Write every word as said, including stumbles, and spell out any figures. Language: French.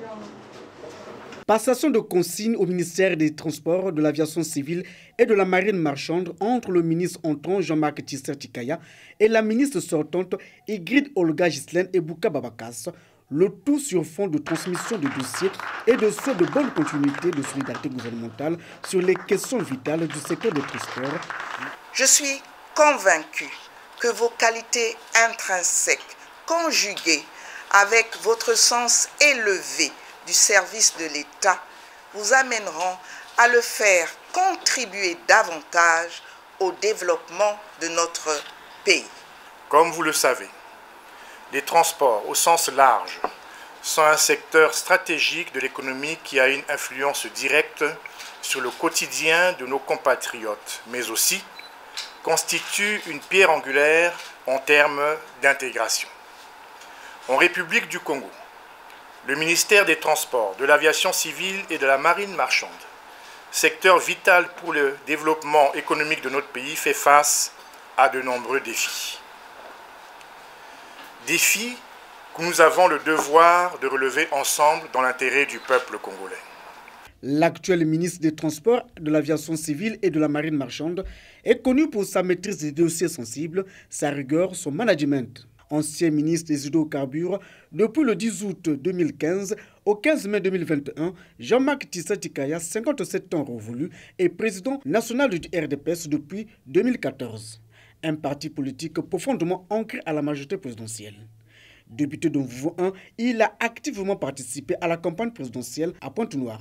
Passation de consignes au ministère des Transports, de l'Aviation civile et de la Marine marchande entre le ministre entrant Jean-Marc Tissertikaya et la ministre sortante Ygritte Olga Ghislaine Ebouka Babakas, le tout sur fond de transmission de dossiers et de souhait de bonne continuité de solidarité gouvernementale sur les questions vitales du secteur des transports. Je suis convaincu que vos qualités intrinsèques, conjuguées avec votre sens élevé du service de l'État, vous amèneront à le faire contribuer davantage au développement de notre pays. Comme vous le savez, les transports au sens large sont un secteur stratégique de l'économie qui a une influence directe sur le quotidien de nos compatriotes, mais aussi constitue une pierre angulaire en termes d'intégration. En République du Congo, le ministère des Transports, de l'Aviation civile et de la Marine marchande, secteur vital pour le développement économique de notre pays, fait face à de nombreux défis. Défis que nous avons le devoir de relever ensemble dans l'intérêt du peuple congolais. L'actuel ministre des Transports, de l'Aviation civile et de la Marine marchande est connu pour sa maîtrise des dossiers sensibles, sa rigueur, son management. Ancien ministre des hydrocarbures, depuis le dix août deux mille quinze au quinze mai deux mille vingt et un, Jean-Marc Tissertikaya, cinquante-sept ans révolu, est président national du R D P S depuis deux mille quatorze. Un parti politique profondément ancré à la majorité présidentielle. Député de Mvovo un, il a activement participé à la campagne présidentielle à Pointe-Noire.